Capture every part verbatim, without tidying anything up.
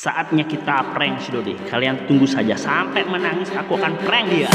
Saatnya kita prank si Dode. Kalian tunggu saja sampai menangis, aku akan prank dia.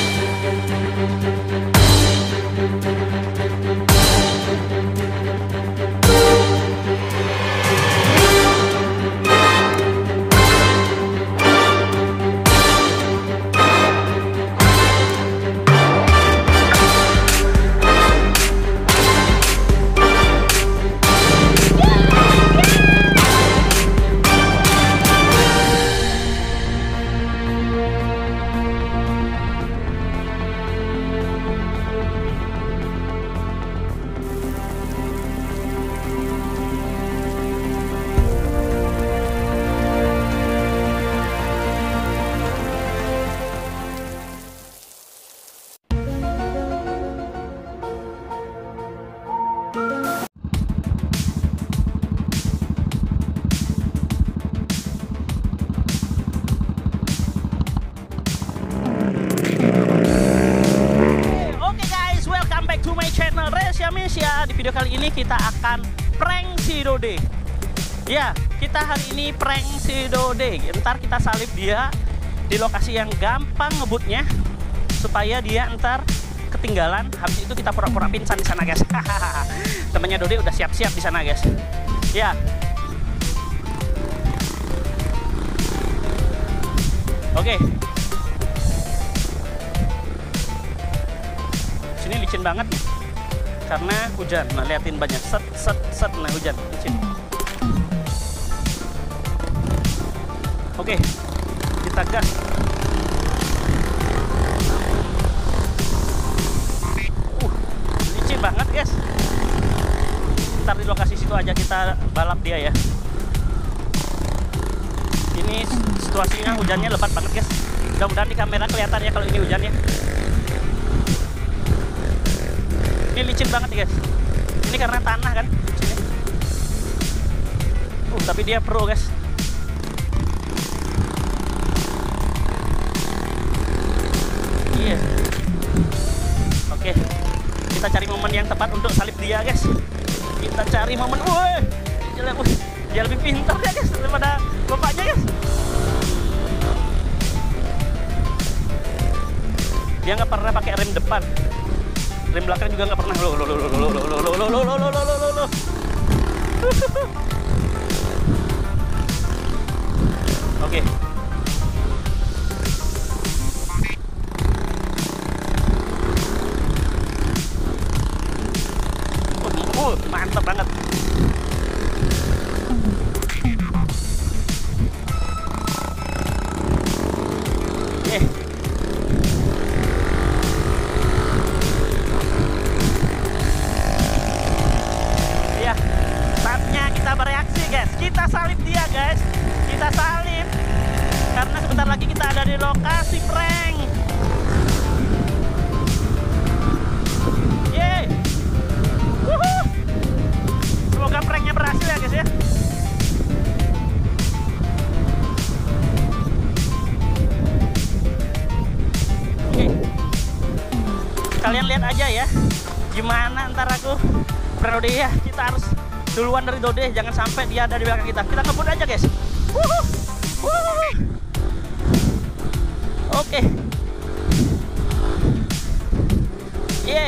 Di video kali ini kita akan prank si Dode. Ya, kita hari ini prank si Dode. Ntar kita salib dia di lokasi yang gampang ngebutnya supaya dia ntar ketinggalan. Habis itu kita pura-pura pingsan di sana, guys. Temennya Dode udah siap-siap di sana, guys. Ya. Oke. Sini licin banget nih. Karena hujan, nah liatin banyak set set set, nah hujan licin. Oke, kita gas. Uh, licin banget, guys. Ntar di lokasi situ aja kita balap dia ya. Ini situasinya hujannya lebat banget, guys. Mudah-mudahan di kamera kelihatan ya kalau ini hujan ya. Ini licin banget nih, guys. Ini karena tanah kan sini. Uh, tapi dia pro, guys. Iya. Yeah. Oke. Kita cari momen yang tepat untuk salib dia, guys. Kita cari momen. Woi. Dia, dia lebih pintar ya, guys, daripada bapaknya, guys. Dia nggak pernah pakai rem depan. Rem belakang juga nggak pernah. Lo lo lo lo lo lo lo lo lo lo lo lo lo lo. Oke. Oh, mantap banget. Kita salib dia, guys. Kita salib karena sebentar lagi kita ada di lokasi prank. Yeay. Wuhu. Semoga pranknya berhasil ya, guys ya. Oke. Kalian lihat aja ya gimana ntar aku Dode ya. Kita harus duluan dari Dode, jangan sampai dia ada di belakang kita. Kita ngebut aja, guys. Wuhu. Wuhu. Oke. Yeah.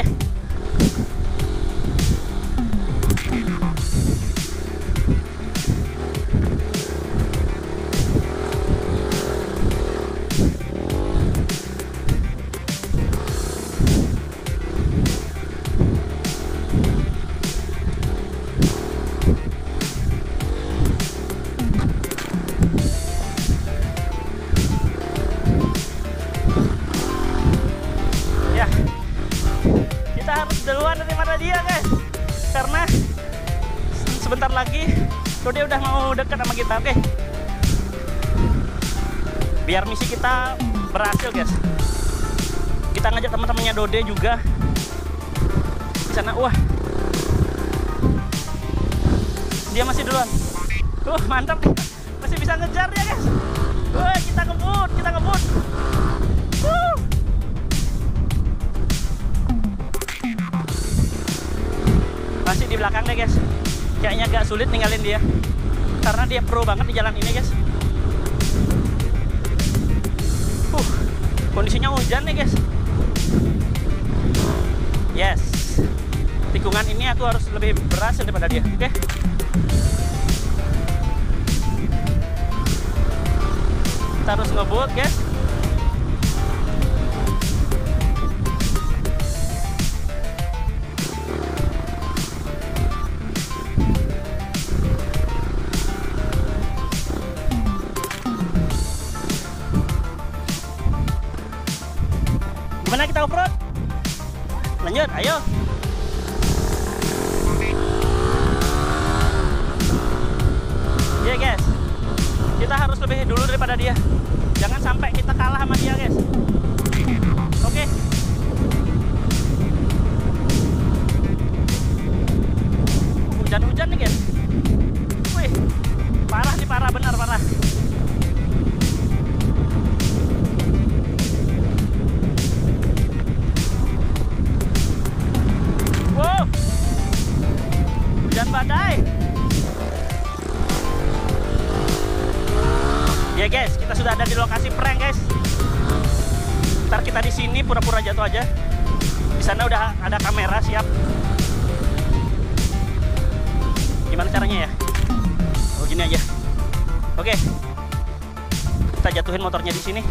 Duluan daripada dia, guys, karena sebentar lagi Dode udah mau dekat sama kita. Oke, biar misi kita berhasil, guys, kita ngajak teman-temannya Dode juga di sana. Wah, dia masih duluan. Tuh, mantap nih, masih bisa ngejar dia, guys. Wah, kita ngebut, kita ngebut. Wuh. Masih di belakang deh, guys. Kayaknya agak sulit ninggalin dia karena dia pro banget di jalan ini, guys. Kondisinya hujan nih guys. Yes. Tikungan ini aku harus lebih berhasil daripada dia. Oke. Okay? Kita harus ngebut guys. Gimana kita off-road? Lanjut, ayo. Ya yeah, guys, kita harus lebih dulu daripada dia. Jangan sampai kita kalah sama dia guys. Oke okay. Hujan-hujan nih guys. Wih, parah nih, parah, benar parah. Wow, hujan badai. Ya guys, kita sudah ada di lokasi prank guys. Ntar kita di sini pura-pura jatuh aja. Di sana udah ada kamera siap. Gimana caranya ya? Oh gini aja. Oke, kita jatuhin motornya di sini.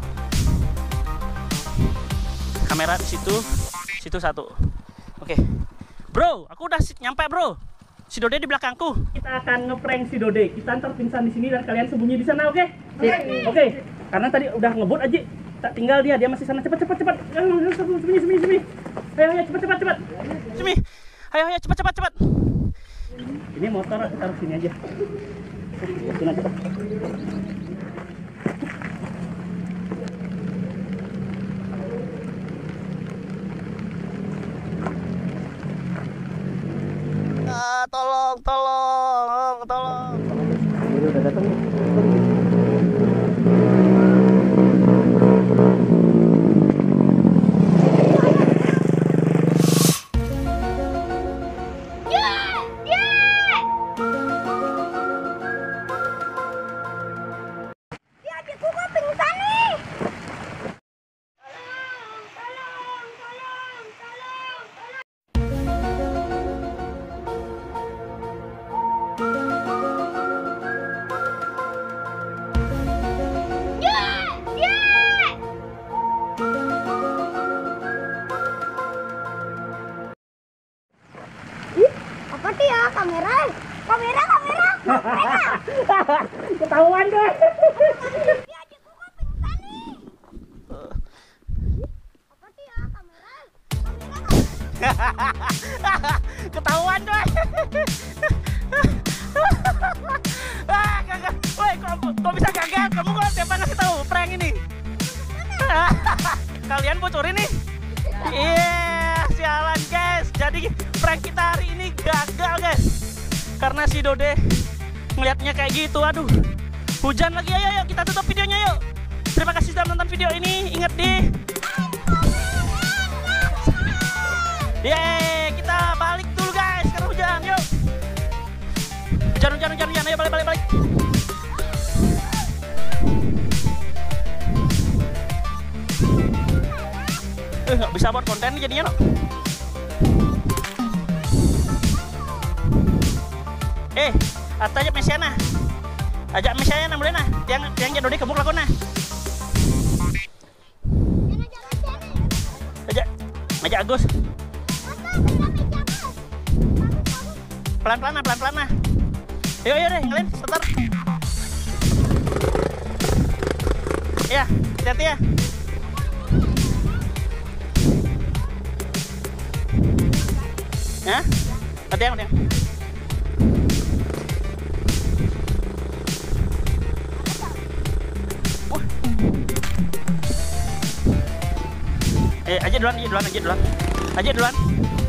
Kamera di situ, situ satu. Oke, bro, aku udah nyampe bro. Si Dode di belakangku. Kita akan ngeprank si Dode. Kita ntar pingsan di sini dan kalian sembunyi di sana, oke? Okay? Oke. Okay. Okay. Karena tadi udah ngebut aja. Tak tinggal dia, dia masih sana. Cepat, cepat, cepat. Sembunyi, sembunyi, sembunyi. Ayo, ayo, cepat, cepat, cepat. Sembunyi. Ayo, ayo, cepat, cepat, cepat. Ini motor aku taruh sini aja. Sini cepat. Ah, tolong, tolong, tolong. Ini udah datang. Kamera, kamera, kamera, kamera. Ketahuan deh. Ketahuan deh. Woi, kok, kok bisa gagal? Kamu kok tiap ngasih tahu prank ini? Kalian bocorin nih? Iya, yeah, sialan guys. Jadi prank kita hari ini gagal guys. Karena si Dode ngeliatnya kayak gitu. Aduh, hujan lagi. Ayo, ayo kita tutup videonya yuk. Terima kasih sudah menonton video ini. Ingat di Yeay, kita balik dulu guys karena hujan. Yuk. Hujan, hujan, hujan, hujan. Ayo balik, balik, balik. Eh, nggak bisa buat konten jadinya no. Eh, atau ajak Mesiana. Ajak Mesiana boleh nah. Yang yang jadi kamu lakon nah. Ajak, ajak Agus. Pelan-pelan nah, pelan-pelan nah. Ayo, ayo deh, ngelain, sebentar. Ya, hati-hati ya. Hah? Mati yang, mati yang. Wah. Eh, aja duluan, aja duluan, aja duluan. Aja duluan.